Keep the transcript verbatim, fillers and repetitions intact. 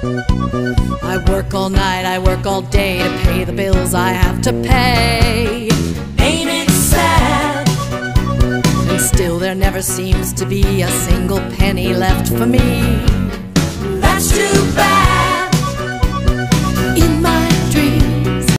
I work all night, I work all day to pay the bills I have to pay. Ain't it sad? And still there never seems to be a single penny left for me.